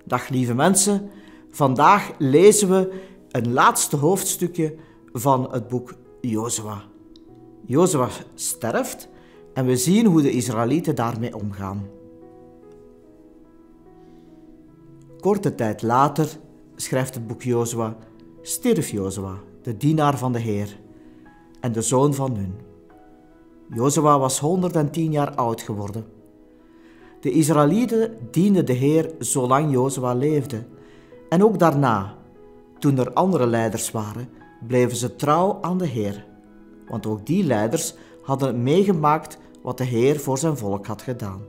Dag lieve mensen, vandaag lezen we een laatste hoofdstukje van het boek Jozua. Jozua sterft en we zien hoe de Israëlieten daarmee omgaan. Korte tijd later, schrijft het boek Jozua, stierf Jozua, de dienaar van de Heer en de zoon van Nun. Jozua was 110 jaar oud geworden. De Israëlieten dienden de Heer zolang Jozua leefde. En ook daarna, toen er andere leiders waren, bleven ze trouw aan de Heer. Want ook die leiders hadden meegemaakt wat de Heer voor zijn volk had gedaan.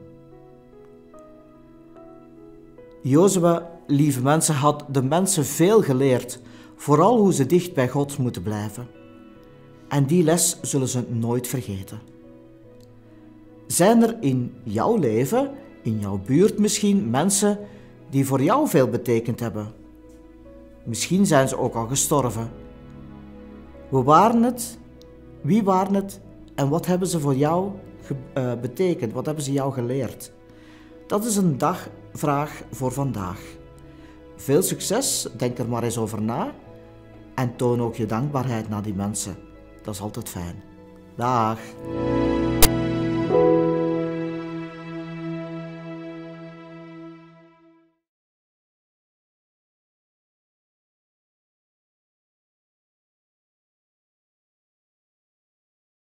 Jozua, lieve mensen, had de mensen veel geleerd, vooral hoe ze dicht bij God moeten blijven. En die les zullen ze nooit vergeten. Zijn er in jouw leven, in jouw buurt misschien, mensen die voor jou veel betekend hebben? Misschien zijn ze ook al gestorven. Wie waren het en wat hebben ze voor jou betekend? Wat hebben ze jou geleerd? Dat is een dagvraag voor vandaag. Veel succes, denk er maar eens over na en toon ook je dankbaarheid naar die mensen. Dat is altijd fijn. Dag!